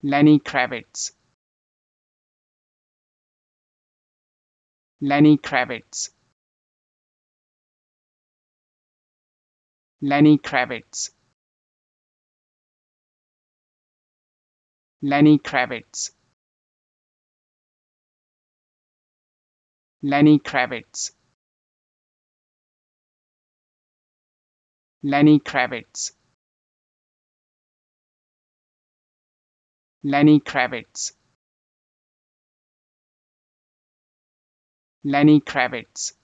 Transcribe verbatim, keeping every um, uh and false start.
Lenny Kravitz. Lenny Kravitz. Lenny Kravitz. Lenny Kravitz. Lenny Kravitz. Lenny Kravitz. Lenny Kravitz. Lenny Kravitz.